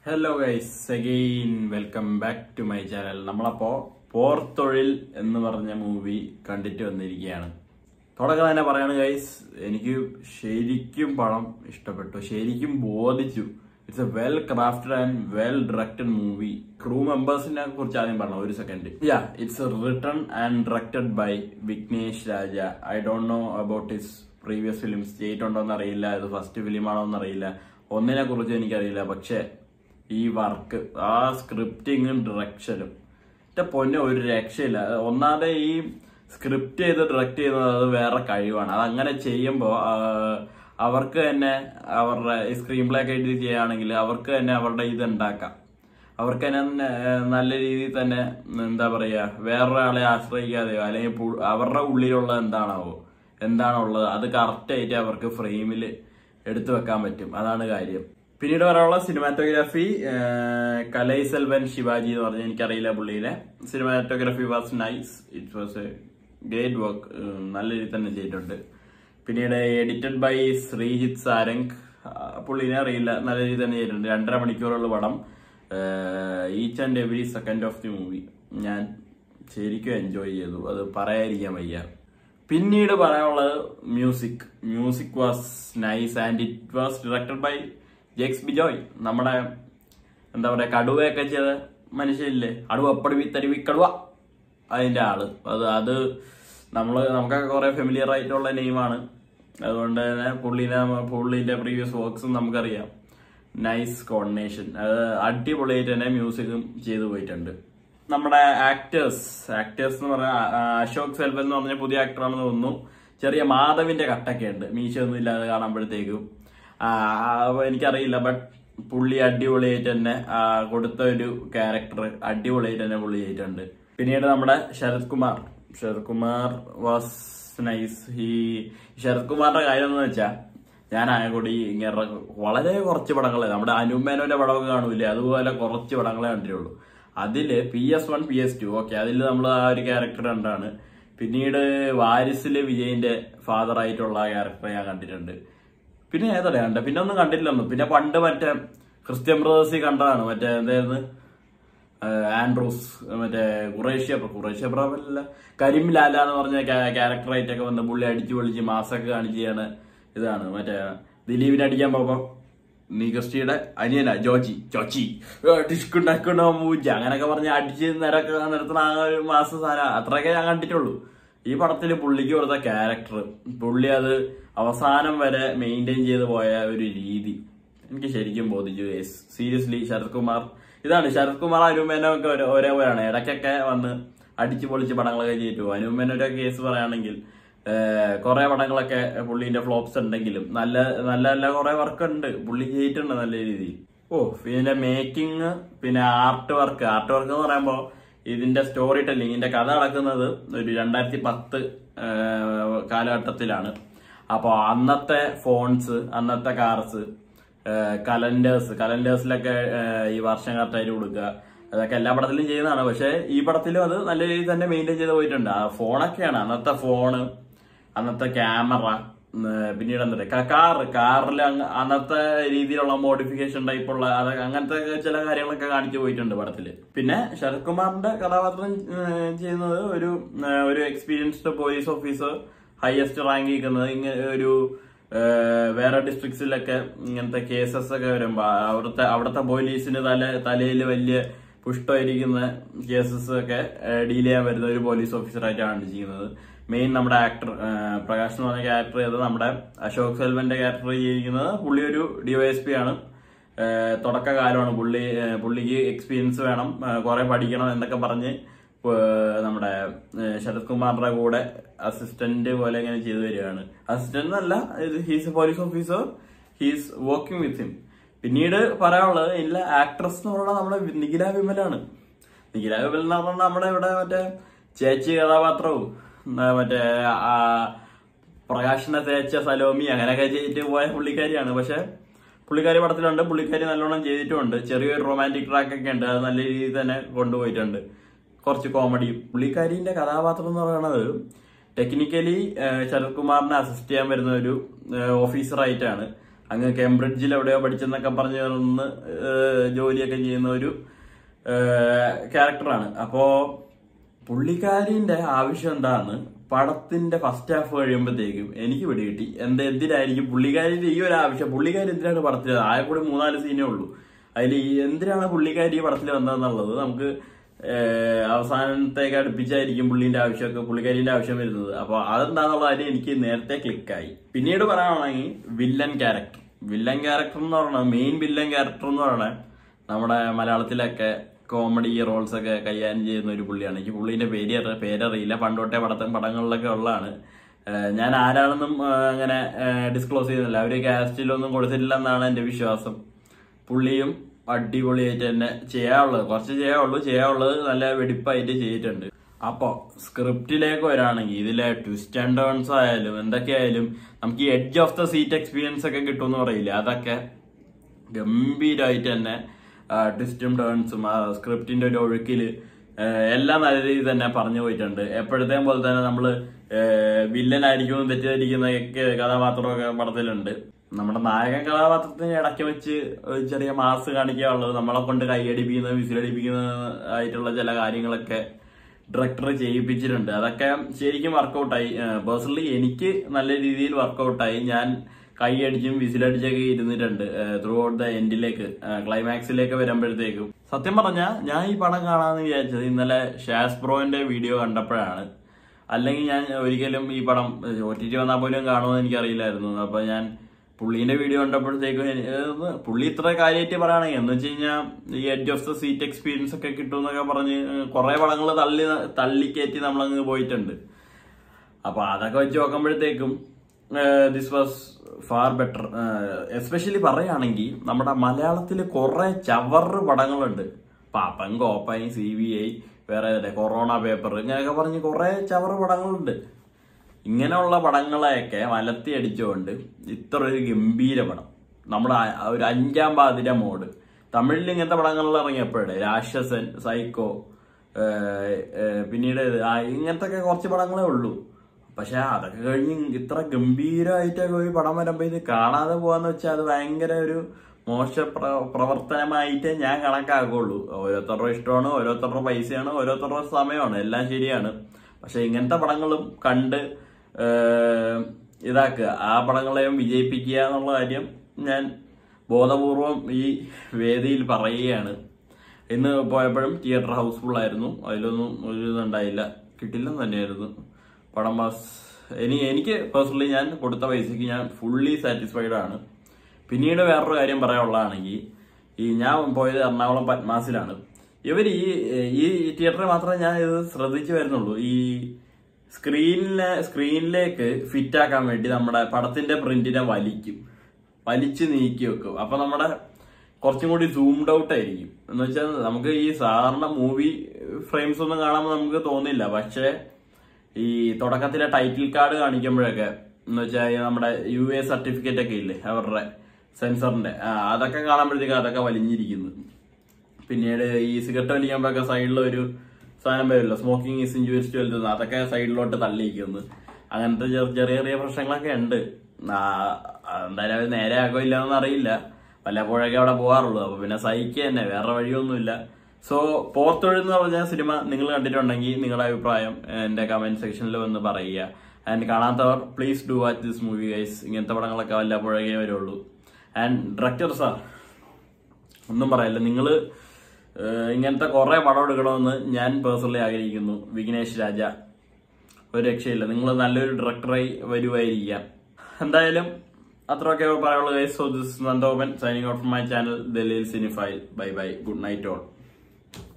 Hello guys, again welcome back to my channel. നമ്മളപ്പോ Thozhil എന്ന് പറഞ്ഞ മൂവി കണ്ടിട്ട് വന്നിരിക്കുകയാണ്. തുടക്കം തന്നെ പറയാണ് ഗൈസ്, എനിക്ക് ശരിക്കും പടം ഇഷ്ടപ്പെട്ടു, ശരിക്കും ബോധിച്ചു. It's a well crafted and well directed movie. Crew മെമ്പേഴ്സിനെ കുറിച്ച് ആദ്യം പറഞ്ഞു ഒരു second. It's written and directed by Vignesh Raja. I don't know about his previous films, ചെയ്തിട്ടുണ്ടോന്ന് അറിയില്ല, ഇത് ഫസ്റ്റ് ഫിലിമാണോ എന്നറിയില്ല, ഒന്നിനെ കുറിച്ച് എനിക്കറിയില്ല. പക്ഷെ ഈ വർക്ക്, ആ സ്ക്രിപ്റ്റിങ്ങും ഡയറക്ഷനും എന്റെ പൊന്നെ ഒരു രക്ഷയില്ല. ഒന്നാമതെ ഈ സ്ക്രിപ്റ്റ് ചെയ്ത് ഡയറക്റ്റ് ചെയ്യുന്നത് അത് വേറെ കഴിവാണ്. അതങ്ങനെ ചെയ്യുമ്പോൾ അവർക്ക് തന്നെ അവരുടെ സ്ക്രീൻ പ്ലേ ഒക്കെ എഴുതി ചെയ്യുകയാണെങ്കിൽ അവർക്ക് തന്നെ അവരുടെ ഇത് ഉണ്ടാക്കാം. അവർക്ക് തന്നെ നല്ല രീതിയിൽ തന്നെ എന്താ പറയുക, വേറൊരാളെ ആശ്രയിക്കാതെയോ അല്ലെങ്കിൽ അവരുടെ ഉള്ളിലുള്ള എന്താണുള്ളത് അത് കറക്റ്റായിട്ട് അവർക്ക് ഫ്രെയിമിൽ എടുത്തു വെക്കാൻ പറ്റും. അതാണ് കാര്യം. പിന്നീട് പറയാനുള്ള സിനിമാറ്റോഗ്രാഫി, കലൈ സെൽവൻ ശിവാജി എന്ന് പറഞ്ഞ, എനിക്കറിയില്ല പുള്ളിയിലെ. Cinematography was nice, it was a great work, നല്ല രീതിയിൽ തന്നെ ചെയ്തിട്ടുണ്ട്. പിന്നീട് എഡിറ്റഡ് ബൈ ശ്രീജിത്ത് സാരംഗ്, പുള്ളിനെ അറിയില്ല, നല്ല രീതിയിൽ തന്നെ ചെയ്തിട്ടുണ്ട്. 2.5 മണിക്കൂറുള്ള പടം. Each and every second of the movie ഞാൻ ശരിക്കും എൻജോയ് ചെയ്തു, അത് പറയാതിരിക്കാൻ വയ്യ. പിന്നീട് പറയാനുള്ളത് music was nice and it was directed by Jakes Bejoy. നമ്മുടെ എന്താ പറയാ, കടുവയൊക്കെ ചെയ്ത മനുഷ്യനില്ലേ, അടുവപ്പടി തരുവി കടുവ, അതിന്റെ ആള്. അത് നമുക്കൊക്കെ കുറെ ഫെമിലിയർ ആയിട്ടുള്ള നെയിമാണ്. അതുകൊണ്ട് തന്നെ പുള്ളിന്റെ പ്രീവിയസ് വർക്ക്സും നമുക്കറിയാം. നൈസ് കോർഡിനേഷൻ, അത് അടിപൊളിയായിട്ട് തന്നെ മ്യൂസിക്കും ചെയ്തു പോയിട്ടുണ്ട്. നമ്മുടെ ആക്ടേഴ്സ് എന്ന് പറഞ്ഞാൽ അശോക് സെൽവൻ എന്ന് പറഞ്ഞ പുതിയ ആക്ടറാണെന്ന് തോന്നുന്നു. ചെറിയ മാധവിന്റെ കട്ടൊക്കെ ഉണ്ട്, മീശയൊന്നും ഇല്ലാതെ കാണുമ്പോഴത്തേക്കും. എനിക്കറിയില്ല, ബട്ട് പുള്ളി അടിപൊളിയായിട്ട് തന്നെ കൊടുത്ത ഒരു ക്യാരക്ടർ അടിപൊളിയായിട്ട് തന്നെ പുള്ളി ചെയ്തിട്ടുണ്ട്. പിന്നീട് നമ്മുടെ ശരത് കുമാർ വാസ് നൈസ്. ഈ ശരത് കുമാറിന്റെ കാര്യം എന്ന് വെച്ചാൽ, ഞാൻ കൂടി ഇങ്ങനെ വളരെ കുറച്ച് പടങ്ങളെ, നമ്മുടെ അനുമേനോന്റെ പടമൊക്കെ കാണൂലേ, അതുപോലെ കുറച്ച് പടങ്ങളെ കണ്ടിട്ടുള്ളൂ. അതില് PS1 PS2 ഓക്കെ, അതിൽ നമ്മൾ ആ ഒരു ക്യാരക്ടർ കണ്ടാണ്. പിന്നീട് വാരിസില് വിജയിന്റെ ഫാദർ ആയിട്ടുള്ള ആ ക്യാരക്ടർ ഞാൻ കണ്ടിട്ടുണ്ട്. പിന്നെ ഏതറിയാണ്ട് പിന്നെ ഒന്നും കണ്ടിട്ടില്ലെന്നു. പിന്നെ പണ്ട് മറ്റേ ക്രിസ്ത്യൻ ബ്രദേഴ്സിൽ കണ്ടതാണ്, മറ്റേ എന്തായിരുന്നു, ആൻഡ്രൂസ്, മറ്റേ ഖുറേഷ്യ പ്രഭല്ല, കരീം ലാല എന്ന് പറഞ്ഞ ക്യാരക്ടറായിട്ടൊക്കെ വന്ന് പുള്ളി അടിച്ചു പൊളിച്ച് മാസൊക്കെ കാണിച്ചാണ്. ഇതാണ് മറ്റേ ദിലീപിനെ അടിക്കാൻ പോകുമ്പോ നീ ക്രിസ്റ്റിയുടെ അനിയന ചോച്ചി ടിഷ്കുണ്ടാക്കണോ മൂജ അങ്ങനെയൊക്കെ പറഞ്ഞ് അടിച്ച് നിരത്തുന്ന ആ ഒരു മാസ സാധനം അത്രയൊക്കെ ഞാൻ കണ്ടിട്ടുള്ളൂ. ഈ പടത്തിൽ പുള്ളിക്ക് കൊടുത്ത ക്യാരക്ടർ, പുള്ളി അത് അവസാനം വരെ മെയിൻറ്റെയിൻ ചെയ്ത് പോയ ഒരു രീതി എനിക്ക് ശരിക്കും ബോധിച്ചു. സീരിയസ്ലി ശരത് കുമാർ അനുമേനൊക്കെ ഒരേപോലെയാണ്. ഇടയ്ക്കൊക്കെ വന്ന് അടിച്ചു പൊളിച്ച് പടങ്ങളൊക്കെ ചെയ്തു. അനുമേനൊരു കേസ് പറയുകയാണെങ്കിൽ കുറെ പടങ്ങളൊക്കെ പുള്ളിന്റെ ഫ്ലോപ്സ് ഉണ്ടെങ്കിലും നല്ല കുറെ വർക്ക് ഉണ്ട്, പുള്ളി ചെയ്തിട്ടുണ്ട് നല്ല രീതിയിൽ. പിന്നെ മേക്കിംഗ്, പിന്നെ ആർട്ട് വർക്ക് എന്ന് പറയുമ്പോ ഇതിന്റെ സ്റ്റോറി ടെല്ലിങ്, ഇതിന്റെ കഥ നടക്കുന്നത് ഒരു 2010 കാലഘട്ടത്തിലാണ്. അപ്പൊ അന്നത്തെ ഫോൺസ്, അന്നത്തെ കാർസ്, കലണ്ടേഴ്സിലൊക്കെ ഈ വർഷം കറക്റ്റായിട്ട് കൊടുക്കുക, അതൊക്കെ എല്ലാ പടത്തിലും ചെയ്യുന്നതാണ്. പക്ഷെ ഈ പടത്തിലും അത് നല്ല രീതിയിൽ തന്നെ മെയിൻറ്റെയിൻ ചെയ്ത് പോയിട്ടുണ്ട്. ആ ഫോണൊക്കെയാണ്, അന്നത്തെ ഫോണ്, അന്നത്തെ ക്യാമറ, പിന്നീട് എന്താ കാറിൽ അന്നത്തെ രീതിയിലുള്ള മോഡിഫിക്കേഷൻ ടൈപ്പുള്ള അങ്ങനത്തെ ചില കാര്യങ്ങളൊക്കെ കാണിച്ചു പോയിട്ടുണ്ട് പടത്തില്. പിന്നെ ശരത് കുമാറിന്റെ കഥാപാത്രം ചെയ്യുന്നത് ഒരു experienced police officer, highest rank നിൽക്കുന്നത്. ഇങ്ങനെ ഒരു വേറെ ഡിസ്ട്രിക്ട്സിലൊക്കെ ഇങ്ങനത്തെ കേസസ് ഒക്കെ വരുമ്പോ അവിടുത്തെ പോലീസിന് തലയിൽ വലിയ പുഷ്ടമായിരിക്കുന്ന കേസസ് ഒക്കെ ഡീൽ ചെയ്യാൻ വരുന്ന ഒരു പോലീസ് ഓഫീസറായിട്ടാണ് ചെയ്യുന്നത്. മെയിൻ നമ്മുടെ ആക്ടർ പ്രകാശ് എന്ന് പറഞ്ഞ ക്യാരക്ടർ ചെയ്തത് നമ്മുടെ അശോക് സെൽവന്റെ ക്യാരക്ടർ ചെയ്തിരിക്കുന്നത്. പുള്ളി ഒരു DYSP ആണ്, തുടക്കകാലമാണ്. പുള്ളിക്ക് എക്സ്പീരിയൻസ് വേണം, കുറെ പഠിക്കണം എന്നൊക്കെ പറഞ്ഞ് നമ്മുടെ ശരത് കുമാറിന്റെ കൂടെ അസിസ്റ്റന്റ് പോലെ ഇങ്ങനെ ചെയ്തു വരികയാണ്. അസിസ്റ്റന്റ് എന്നല്ല, he's a police officer, he's working with him. പിന്നീട് പറയാനുള്ളത് ഇതിലെ ആക്ട്രസ് എന്ന് പറഞ്ഞാൽ നമ്മുടെ നിഖില വിമലാണ്. നിഖില വിമൽ എന്ന് പറഞ്ഞാൽ നമ്മുടെ ഇവിടെ മറ്റേ ചേച്ചി കഥാപാത്രവും മറ്റേ പ്രകാശിനെ തേച്ച സലോമി അങ്ങനെയൊക്കെ ചെയ്തിട്ട് പോയ പുള്ളിക്കാരിയാണ്. പക്ഷെ പുള്ളിക്കാരി പടത്തിലുണ്ട്, പുള്ളിക്കാരി നല്ലോണം ചെയ്തിട്ടുമുണ്ട്. ചെറിയൊരു റൊമാൻറ്റിക് ട്രാക്ക് ഒക്കെ ഉണ്ട്, അത് നല്ല രീതിയിൽ തന്നെ കൊണ്ടുപോയിട്ടുണ്ട്. കുറച്ച് കോമഡിയും. പുള്ളിക്കാരിന്റെ കഥാപാത്രം എന്ന് പറയുന്നത് ടെക്നിക്കലി ശരത് കുമാറിനെ അസിസ്റ്റ് ചെയ്യാൻ വരുന്ന ഒരു ഓഫീസറായിട്ടാണ്. അങ്ങ് കേംബ്രിഡ്ജിൽ എവിടെയോ പഠിച്ചെന്നൊക്കെ പറഞ്ഞു നിന്ന് ജോലിയൊക്കെ ചെയ്യുന്ന ഒരു ക്യാരക്ടറാണ്. അപ്പോ പുള്ളിക്കാരിന്റെ ആവശ്യം എന്താന്ന് പടത്തിന്റെ ഫസ്റ്റ് ഹാഫ് കഴിയുമ്പോഴത്തേക്കും എനിക്ക് പിടികിട്ടി. എന്തിനായിരിക്കും പുള്ളിക്കാരിന്റെ ഈ ഒരു ആവശ്യം? പുള്ളിക്കാരി എന്തിനാണ് പടത്തിൽ? ആകെ കൂടി 3-4 സീനേ ഉള്ളൂ. അതിൽ എന്തിനാണ് പുള്ളിക്കാരി ഈ പടത്തിൽ വന്നതെന്നുള്ളത് നമുക്ക് അവസാനത്തേക്ക് അടുപ്പിച്ചായിരിക്കും പുള്ളിക്കാരിന്റെ ആവശ്യം വരുന്നത്. അപ്പൊ അതെന്താന്നുള്ള കാര്യം എനിക്ക് നേരത്തെ ക്ലിക്കായി. പിന്നീട് പറയാനാണെങ്കിൽ വില്ലൻ ക്യാരക്ടർ എന്ന് പറയുന്നത്, മെയിൻ വില്ലൻ ക്യാരക്ടർ എന്ന് പറയുന്നത് നമ്മുടെ മലയാളത്തിലൊക്കെ കോമഡി റോൾസ് ഒക്കെ കൈകാര്യം ചെയ്യുന്ന ഒരു പുള്ളിയാണ്. എനിക്ക് പുള്ളിന്റെ പേരറിയില്ല, പണ്ടോട്ടെ പടങ്ങളിലൊക്കെ ഉള്ളതാണ്. ഞാൻ ആരാണെന്നും അങ്ങനെ ഡിസ്ക്ലോസ് ചെയ്യുന്നില്ല, അവര് കാസ്റ്റിലൊന്നും കൊടുത്തിട്ടില്ല എന്നാണ് എന്റെ വിശ്വാസം. പുള്ളിയും അടിപൊളിയായിട്ട് തന്നെ ചെയ്യാനുള്ളത് നല്ല വെടിപ്പായിട്ട് ചെയ്തിട്ടുണ്ട്. അപ്പൊ സ്ക്രിപ്റ്റിലേക്ക് വരാണെങ്കിൽ ഇതിലെ ട്വിസ്റ്റ് ആൻഡ് ടേൺസ് ആയാലും എന്തൊക്കെയായാലും നമുക്ക് ഈ edge of the seat experience ഒക്കെ കിട്ടുമെന്ന് പറയില്ല, അതൊക്കെ ഗംഭീരമായിട്ട് തന്നെ ട്വിസ്റ്റും ടേൺസും സ്ക്രിപ്റ്റിന്റെ ഒരു ഒഴുക്കില് എല്ലാം നല്ല രീതിയിൽ തന്നെ പറഞ്ഞു പോയിട്ടുണ്ട്. എപ്പോഴത്തേം പോലെ തന്നെ നമ്മള് വില്ലനായിരിക്കും തെറ്റിദ്ധരിക്കുന്ന കഥാപാത്രമൊക്കെ പടത്തിലുണ്ട്. നമ്മുടെ നായകൻ കഥാപാത്രത്തിന് ഇടയ്ക്ക് വെച്ച് ചെറിയ മാസ് കാണിക്കാനുള്ളത്, നമ്മളെ കൊണ്ട് കൈയടിപ്പിക്കുന്ന വിസിലടിപ്പിക്കുന്ന ആയിട്ടുള്ള ചില കാര്യങ്ങളൊക്കെ ഡയറക്ടർ ചെയ്യിപ്പിച്ചിട്ടുണ്ട്. അതൊക്കെ ശരിക്കും വർക്കൗട്ടായി. പേഴ്സണലി എനിക്ക് നല്ല രീതിയിൽ വർക്കൗട്ടായി. ഞാൻ കൈയടിച്ചും വിസിലടിച്ചൊക്കെ ഇരുന്നിട്ടുണ്ട് ത്രൂ ഔട്ട് ദ എൻഡിലേക്ക്, ക്ലൈമാക്സിലേക്ക് വരുമ്പോഴത്തേക്കും. സത്യം പറഞ്ഞാൽ ഞാൻ ഈ പടം കാണാമെന്ന് വിചാരിച്ചത് ഇന്നലെ ഷാസ്ബ്രോന്റെ വീഡിയോ കണ്ടപ്പോഴാണ്. അല്ലെങ്കിൽ ഞാൻ ഒരിക്കലും ഈ പടം OTT വന്നാൽ പോലും കാണുമെന്ന് എനിക്കറിയില്ലായിരുന്നു. അപ്പൊ ഞാൻ പുള്ളീന്റെ വീഡിയോ കണ്ടപ്പോഴത്തേക്കും പുള്ളി ഇത്ര കാര്യമായിട്ട് പറയുകയാണെങ്കിൽ എന്ന് വെച്ച് കഴിഞ്ഞാൽ ഈ edge of the seat experience ഒക്കെ കിട്ടും എന്നൊക്കെ പറഞ്ഞ് കുറെ പടങ്ങൾ തള്ളിക്കയറ്റി നമ്മളങ്ങ് പോയിട്ടുണ്ട്. അപ്പൊ അതൊക്കെ വെച്ച് നോക്കുമ്പോഴത്തേക്കും this was far better. Especially പറയുകയാണെങ്കിൽ നമ്മുടെ മലയാളത്തിൽ കുറെ ചവറ് പടങ്ങളുണ്ട്. പാപ്പൻ, കോപ്പൻ, CBI, വേറെ കൊറോണ പേപ്പർ, ഇങ്ങനെയൊക്കെ പറഞ്ഞ് കുറെ ചവറ് പടങ്ങളുണ്ട്. ഇങ്ങനെയുള്ള പടങ്ങളെയൊക്കെ വലത്തി അടിച്ചുകൊണ്ട് ഇത്ര ഒരു ഗംഭീര പടം, നമ്മുടെ ഒരു 5-ാം പാതിര മോഡ്. തമിഴിൽ ഇങ്ങനത്തെ പടങ്ങളിൽ ഇറങ്ങിയപ്പോഴേ രാക്ഷസൻ, സൈക്കോ, പിന്നീട് ഇങ്ങനത്തെ കുറച്ച് പടങ്ങളേ ഉള്ളൂ. പക്ഷെ അതൊക്കെ കഴിഞ്ഞ് ഇത്ര ഗംഭീരമായിട്ടൊക്കെ ഒരു പടം വരുമ്പോ ഇത് കാണാതെ പോവാന്ന് വെച്ചാൽ അത് ഭയങ്കര ഒരു മോശ പ്രവർത്തനമായിട്ടേ ഞാൻ കണക്കാക്കുള്ളൂ. ഓരോരുത്തരുടെ ഇഷ്ടമാണ്, ഓരോരുത്തരുടെ പൈസയാണ്, ഓരോരുത്തരുടെ സമയമാണ്, എല്ലാം ശരിയാണ്. പക്ഷെ ഇങ്ങനത്തെ പടങ്ങളും കണ്ട് ഇതാക്കുക, ആ പടങ്ങളെയും വിജയിപ്പിക്കുക എന്നുള്ള കാര്യം ഞാൻ ബോധപൂർവം ഈ വേദിയിൽ പറയുകയാണ്. ഇന്ന് പോയപ്പോഴും തിയേറ്റർ ഹൗസ്ഫുൾ ആയിരുന്നു, അതിലൊന്നും ഒരു ഇതുണ്ടായില്ല, കിട്ടില്ലെന്ന് തന്നെയായിരുന്നു പടം. എനിക്ക് പേഴ്സണലി ഞാൻ കൊടുത്ത പൈസക്ക് ഞാൻ ഫുള്ളി സാറ്റിസ്ഫൈഡ് ആണ്. പിന്നീട് വേറൊരു കാര്യം പറയാനുള്ളതാണെങ്കിൽ, ഞാൻ പോയത് എറണാകുളം പത്മാസിലാണ്. ഇവർ ഈ തിയേറ്ററിൽ മാത്രമേ ഞാൻ ഇത് ശ്രദ്ധിച്ചു വരുന്നുള്ളൂ. ഈ സ്ക്രീനിലേക്ക് ഫിറ്റ് ആക്കാൻ വേണ്ടി നമ്മുടെ പടത്തിന്റെ പ്രിന്റിനെ വലിച്ചു നീക്കി വെക്കും. അപ്പൊ നമ്മുടെ കുറച്ചും കൂടി സൂംഡ് ഔട്ട് ആയിരിക്കും. എന്ന് വെച്ചാൽ നമുക്ക് ഈ സാധാരണ മൂവി ഫ്രെയിംസ് ഒന്നും കാണുമ്പോൾ നമുക്ക് തോന്നില്ല. പക്ഷെ ഈ തുടക്കത്തിലെ ടൈറ്റിൽ കാർഡ് കാണിക്കുമ്പോഴൊക്കെ എന്ന് വെച്ചാൽ നമ്മുടെ UA സർട്ടിഫിക്കറ്റ് ഒക്കെ ഇല്ലേ അവരുടെ സെൻസറിന്റെ, അതൊക്കെ കാണുമ്പോഴത്തേക്കും അതൊക്കെ വലിഞ്ഞിരിക്കുന്നു. പിന്നീട് ഈ സിഗരറ്റ് വലിക്കുമ്പോഴൊക്കെ സൈഡിൽ ഒരു സാധനം വരുമല്ലോ, smoking is injurious to health, അതൊക്കെ സൈഡിലോട്ട് തള്ളിയിരിക്കുന്നു. അങ്ങനത്തെ ചെറിയ പ്രശ്നങ്ങളൊക്കെ ഉണ്ട്. എന്തായാലും അത് നേരെ ആക്കോ ഇല്ലാന്ന് അറിയില്ല, വല്ലപ്പോഴൊക്കെ അവിടെ പോകാറുള്ളൂ. അപ്പൊ പിന്നെ സഹിക്കുക തന്നെ, വേറെ വഴിയൊന്നുമില്ല. സോ പോർത്തൊഴിൽ എന്ന് പറഞ്ഞ സിനിമ നിങ്ങൾ കണ്ടിട്ടുണ്ടെങ്കിൽ നിങ്ങളുടെ അഭിപ്രായം എന്റെ കമന്റ് സെക്ഷനിൽ വന്ന് പറയുക. ആൻഡ് കാണാത്തവർ please do watch this movie guys. ഇങ്ങനത്തെ പടങ്ങളൊക്കെ വല്ലപ്പോഴേ വരുള്ളൂ. ആൻഡ് ഡയറക്ടർ സാർ ഒന്നും പറയില്ല, നിങ്ങൾ ഇങ്ങനത്തെ കുറെ പടം എടുക്കണമെന്ന് ഞാൻ പേഴ്സണലി ആഗ്രഹിക്കുന്നു. വിഘ്നേഷ് രാജ ഒരു രക്ഷയില്ല, നിങ്ങൾ നല്ലൊരു ഡയറക്ടറായി വരുമായിരിക്കാം. എന്തായാലും അത്രയൊക്കെ പറയാനുള്ളത് guys. So this Nandopan signing out from my channel Daleel cinephile. Bye bye, good night all.